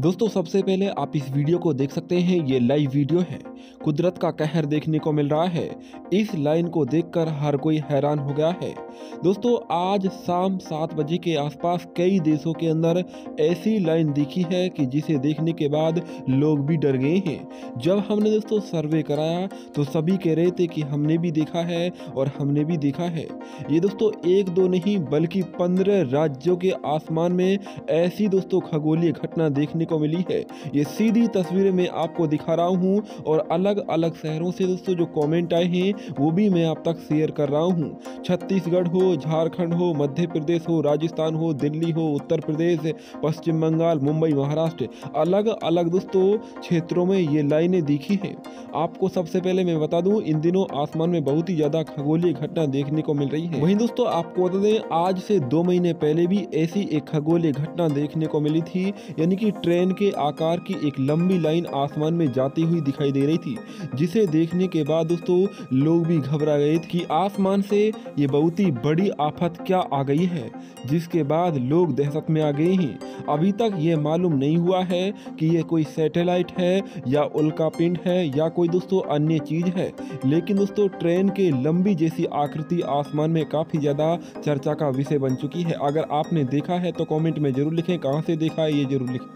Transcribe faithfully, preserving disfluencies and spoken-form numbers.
दोस्तों सबसे पहले आप इस वीडियो को देख सकते हैं, ये लाइव वीडियो है। कुदरत का कहर देखने को मिल रहा है। इस लाइन को देखकर हर कोई हैरान हो गया है। दोस्तों आज शाम सात बजे के आसपास कई देशों के अंदर ऐसी लाइन दिखी है कि जिसे देखने के बाद लोग भी डर गए हैं। जब हमने दोस्तों सर्वे कराया तो सभी कह रहे थे कि हमने भी देखा है और हमने भी देखा है। ये दोस्तों एक दो नहीं बल्कि पंद्रह राज्यों के आसमान में ऐसी दोस्तों खगोलीय घटना देखने को मिली है। ये सीधी तस्वीरें मैं आपको दिखा रहा हूँ और अलग अलग शहरों से दोस्तों जो कमेंट आए हैं वो भी मैं आप तक शेयर कर रहा हूँ। छत्तीसगढ़ हो, झारखंड हो, मध्य प्रदेश हो, राजस्थान हो, दिल्ली हो, उत्तर प्रदेश, पश्चिम बंगाल, मुंबई, महाराष्ट्र, अलग अलग दोस्तों क्षेत्रों में ये लाइनें दिखी हैं। आपको सबसे पहले मैं बता दूं, इन दिनों आसमान में बहुत ही ज्यादा खगोलीय घटना देखने को मिल रही है। वहीं दोस्तों आपको बता दें, आज से दो महीने पहले भी ऐसी एक खगोलीय घटना देखने को मिली थी, यानी कि ट्रेन के आकार की एक लंबी लाइन आसमान में जाती हुई दिखाई दे रही थी, जिसे देखने के बाद दोस्तों लोग भी घबरा गए थे कि आसमान से ये बहुत ही बड़ी आफत क्या आ गई है, जिसके बाद लोग दहशत में आ गए हैं। अभी तक ये मालूम नहीं हुआ है कि ये कोई सैटेलाइट है या उल्कापिंड है या कोई दोस्तों अन्य चीज है, लेकिन दोस्तों ट्रेन के लंबी जैसी आकृति आसमान में काफी ज्यादा चर्चा का विषय बन चुकी है। अगर आपने देखा है तो कमेंट में जरूर लिखें, कहां से देखा है ये जरूर लिखें।